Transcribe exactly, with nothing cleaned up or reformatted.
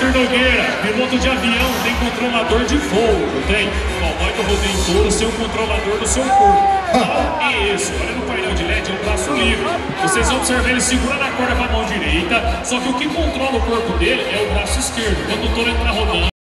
Valdir Nogueira, piloto de avião, tem controlador de voo, não tem? O cowboy do rodeio touro, seu controlador do seu corpo. Qual é esse? Olha no painel de L E D, é um braço livre. Vocês vão observar, ele segura na corda com a mão direita, só que o que controla o corpo dele é o braço esquerdo. Quando o touro entrar rodando,